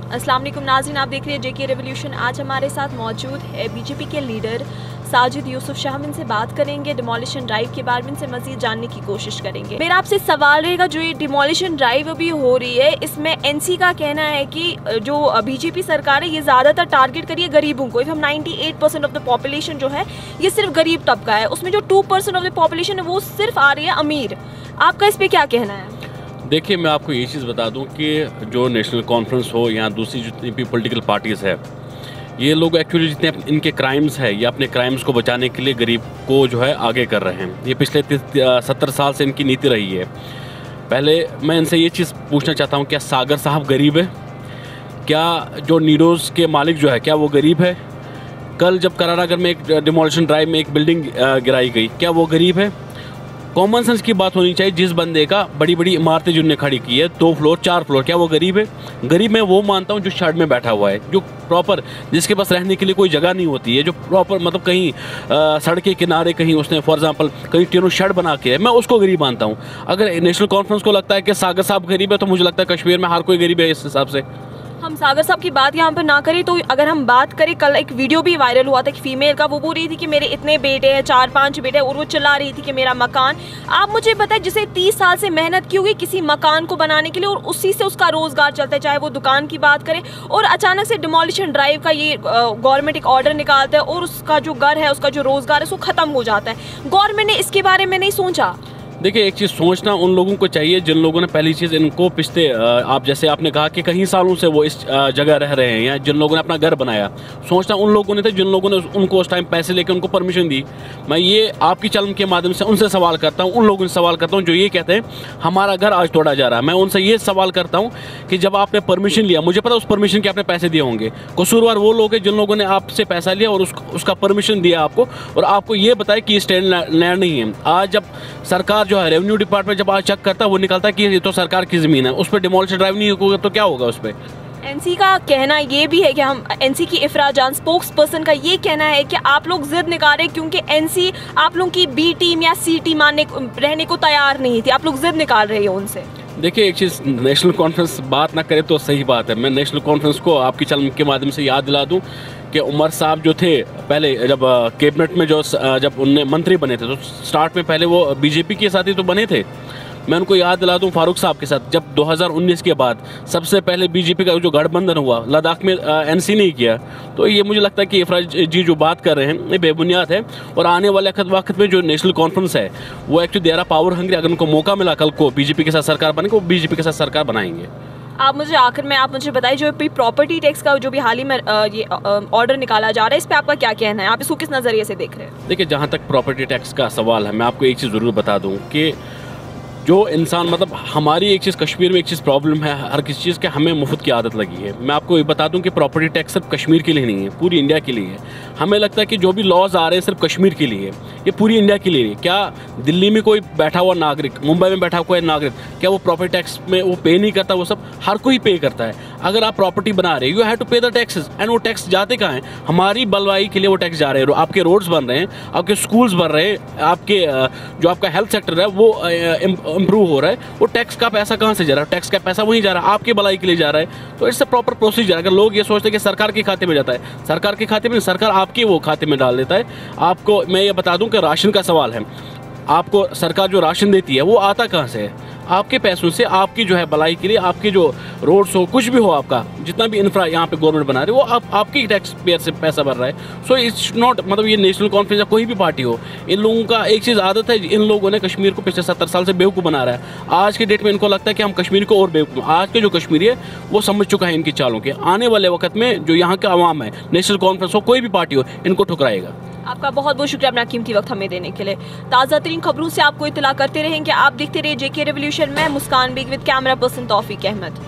अस्सलाम वालेकुम नाज़रीन, आप देख रहे हैं जेके रेवोल्यूशन। आज हमारे साथ मौजूद है बीजेपी के लीडर साजिद यूसुफ शाह। हम इनसे बात करेंगे डिमोलिशन ड्राइव के बारे में, इनसे मज़ीद जानने की कोशिश करेंगे। मेरा आपसे सवाल रहेगा, जो ये डिमोलिशन ड्राइव अभी हो रही है, इसमें एनसी का कहना है कि जो बीजेपी सरकार है ये ज़्यादातर टारगेट करिए गरीबों को। इफ हम 98% ऑफ द पॉपुलेशन जो है ये सिर्फ गरीब तबका है, उसमें जो 2% ऑफ द पॉपुलेशन है वो सिर्फ आ रही है अमीर। आपका इस पर क्या कहना है? देखिए, मैं आपको ये चीज़ बता दूं कि जो नेशनल कॉन्फ्रेंस हो या दूसरी जितनी भी पॉलिटिकल पार्टीज़ है, ये लोग एक्चुअली जितने इनके क्राइम्स है, ये अपने क्राइम्स को बचाने के लिए गरीब को जो है आगे कर रहे हैं। ये पिछले 70 साल से इनकी नीति रही है। पहले मैं इनसे ये चीज़ पूछना चाहता हूँ, क्या सागर साहब गरीब है? क्या जो नीडोज़ के मालिक जो है क्या वो गरीब है? कल जब करारागर में एक डिमोलिशन ड्राइव में एक बिल्डिंग गिराई गई, क्या वो गरीब है? कॉमन सेंस की बात होनी चाहिए। जिस बंदे का बड़ी बड़ी इमारतें जिनने खड़ी की है, 2 फ्लोर 4 फ्लोर, क्या वो गरीब है? गरीब मैं वो मानता हूँ जो शेड में बैठा हुआ है, जो प्रॉपर, जिसके पास रहने के लिए कोई जगह नहीं होती है, जो प्रॉपर मतलब कहीं सड़क के किनारे कहीं उसने फॉर एग्जांपल कहीं टीनो शेड बना के है, मैं उसको गरीब मानता हूँ। अगर नेशनल कॉन्फ्रेंस को लगता है कि सागर साहब गरीब है, तो मुझे लगता है कश्मीर में हर कोई गरीब है इस हिसाब से। हम सागर साहब की बात यहाँ पर ना करें तो अगर हम बात करें, कल एक वीडियो भी वायरल हुआ था कि फीमेल का, वो बोल रही थी कि मेरे इतने बेटे हैं, 4-5 बेटे हैं, और वो चिल्ला रही थी कि मेरा मकान। आप मुझे बताएं, जिसे 30 साल से मेहनत की होगी किसी मकान को बनाने के लिए और उसी से उसका रोजगार चलता है, चाहे वो दुकान की बात करें, और अचानक से डिमोलिशन ड्राइव का ये गवर्नमेंट एक ऑर्डर निकालता है और उसका जो घर है, उसका जो रोजगार है, उसको खत्म हो जाता है। गवर्नमेंट ने इसके बारे में नहीं सोचा। देखिए, एक चीज़ सोचना उन लोगों को चाहिए जिन लोगों ने पहली चीज़ इनको पिछले आप जैसे आपने कहा कि कई सालों से वो इस जगह रह रहे हैं, या जिन लोगों ने अपना घर बनाया, सोचना उन लोगों ने थे जिन लोगों ने उनको उस टाइम पैसे लेकर उनको परमिशन दी। मैं ये आपकी चैनल के माध्यम से उनसे सवाल करता हूँ, उन लोगों से सवाल करता हूँ जो ये कहते हैं हमारा घर आज तोड़ा जा रहा है। मैं उनसे ये सवाल करता हूँ कि जब आपने परमिशन लिया, मुझे पता उस परमिशन के आपने पैसे दिए होंगे। कसूरवार वो लोग हैं जिन लोगों ने आपसे पैसा लिया और उसका परमिशन दिया आपको, और आपको ये बताया कि ये स्टैंड लैंड नहीं है। आज जब सरकार जो है रेवेन्यू डिपार्टमेंट जब आज चेक करता है, वो निकलता है कि ये तो सरकार की ज़मीन है, उस पर डिमोलिशन ड्राइव नहीं होगा तो क्या होगा उस पर? एनसी का कहना ये भी है कि हम, एनसी की इफरा जान स्पोक्स पर्सन का ये कहना है कि आप लोग जिद निकाले क्योंकि एनसी आप लोगों की बी टीम या सी टीम रहने को तैयार नहीं थी, आप लोग जिद निकाल रहे हो उनसे। देखिए, एक चीज़, नेशनल कॉन्फ्रेंस बात ना करे तो सही बात है। मैं नेशनल कॉन्फ्रेंस को आपकी चैनल के माध्यम से याद दिला दूं कि उमर साहब जो थे पहले, जब कैबिनेट में जब उनने मंत्री बने थे, तो स्टार्ट में पहले वो बीजेपी के साथ ही तो बने थे। मैं उनको याद दिला दूं फारूक साहब के साथ, जब 2019 के बाद सबसे पहले बीजेपी का जो गठबंधन हुआ, लद्दाख में एनसी नहीं किया। तो ये मुझे लगता है कि इफराज जी जो बात कर रहे हैं ये बेबुनियाद है, और आने वाले वक्त में जो नेशनल कॉन्फ्रेंस है वो एक्चुअली देरा पावर हंग्री। अगर उनको मौका मिला कल को बीजेपी के साथ सरकार बनेगी, वो बीजेपी के साथ सरकार बनाएंगे। आप मुझे आखिर में आप मुझे बताइए, जो प्रॉपर्टी टैक्स का जो भी हाल ही में ये ऑर्डर निकाला जा रहा है, इस पे आपका क्या कहना है? आप इसको किस नज़रिए से देख रहे हैं? देखिए, जहाँ तक प्रॉपर्टी टैक्स का सवाल है, मैं आपको एक चीज़ ज़रूर बता दूँ कि जो इंसान, मतलब हमारी एक चीज़ कश्मीर में एक चीज़ प्रॉब्लम है हर किसी चीज़ के, हमें मुफ्त की आदत लगी है। मैं आपको ये बता दूं कि प्रॉपर्टी टैक्स सिर्फ कश्मीर के लिए नहीं है, पूरी इंडिया के लिए है। हमें लगता है कि जो भी लॉज आ रहे हैं सिर्फ कश्मीर के लिए है, ये पूरी इंडिया के लिए है। क्या दिल्ली में कोई बैठा हुआ नागरिक, मुंबई में बैठा हुआ नागरिक, क्या वो प्रॉपर्टी टैक्स में वो पे नहीं करता? वो सब हर कोई पे करता है। अगर आप प्रॉपर्टी बना रहे हो, you have to pay the taxes, and वो टैक्स जाते कहाँ हैं? हमारी भलाई के लिए वो टैक्स जा रहे हैं। आपके रोड्स बन रहे हैं, आपके स्कूल्स बन रहे हैं, आपके जो आपका हेल्थ सेक्टर है वो इम्प्रूव हो रहा है, वो टैक्स का पैसा कहाँ से जा रहा है? टैक्स का पैसा वहीं जा रहा है, आपकी भलाई के लिए जा रहा है। तो इट्स अ प्रॉपर प्रोसीजर। अगर लोग ये सोचते हैं कि सरकार के खाते में जाता है, सरकार के खाते में, सरकार आपके वो खाते में डाल देता है। आपको मैं ये बता दूं कि राशन का सवाल है, आपको सरकार जो राशन देती है वो आता कहाँ से है? आपके पैसों से, आपकी जो है भलाई के लिए, आपके जो रोड्स हो, कुछ भी हो, आपका जितना भी इंफ्रा यहाँ पे गवर्नमेंट बना रही है, वो आपकी टैक्स पेयर से पैसा भर रहा है। सो इट्स नॉट, मतलब ये नेशनल कॉन्फ्रेंस या कोई भी पार्टी हो, इन लोगों का एक चीज़ आदत है, इन लोगों ने कश्मीर को पिछले 70 साल से बेवकूफ़ बना रहा है। आज के डेट में इनको लगता है कि हम कश्मीर को और बेवकूफ़, आज के जो कश्मीरी है वो समझ चुका है इनकी चालों के। आने वाले वक्त में जो यहाँ का आवाम है, नेशनल कॉन्फ्रेंस हो, कोई भी पार्टी हो, इनको ठुकराएगा। आपका बहुत बहुत शुक्रिया अपना कीमती वक्त हमें देने के लिए। ताज़ा तरीन खबरों से आपको इत्तला करते रहेंगे। आप देखते रहिए जेके रेवोल्यूशन में। Muskan Baig with camera person Taufiq Ahmad.